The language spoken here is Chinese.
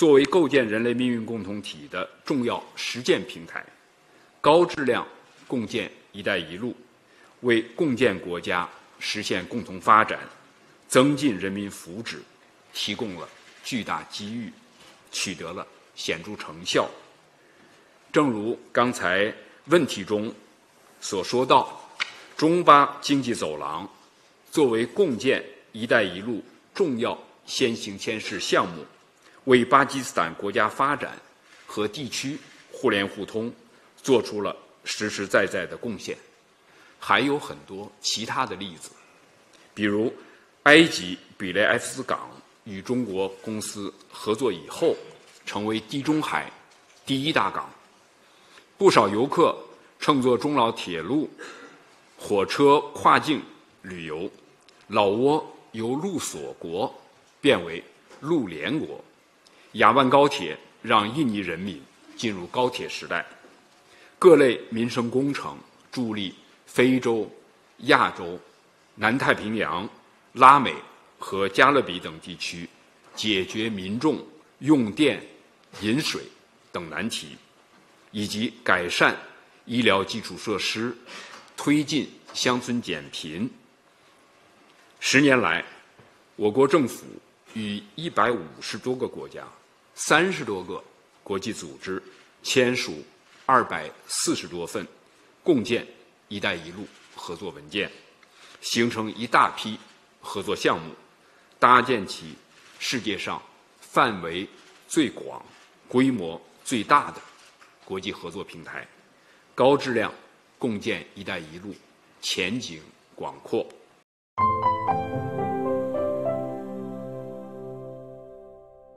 作为构建人类命运共同体的重要实践平台，高质量共建“一带一路”，为共建国家实现共同发展、增进人民福祉提供了巨大机遇，取得了显著成效。正如刚才问题中所说到，中巴经济走廊作为共建“一带一路”重要先行先试项目，为巴基斯坦国家发展和地区互联互通做出了实实在在的贡献。还有很多其他的例子，比如埃及比雷埃夫斯港与中国公司合作以后，成为地中海第一大港，不少游客乘坐中老铁路、火车跨境旅游，老挝由陆锁国变为陆联国，雅万高铁让印尼人民进入高铁时代，各类民生工程助力非洲、亚洲、南太平洋、拉美和加勒比等地区解决民众用电、饮水等难题，以及改善医疗基础设施，推进乡村减贫。10年来，我国政府与150多个国家、30多个国际组织签署240多份共建“一带一路”合作文件，形成一大批合作项目，搭建起世界上范围最广、规模最大的国际合作平台，高质量共建“一带一路”前景广阔。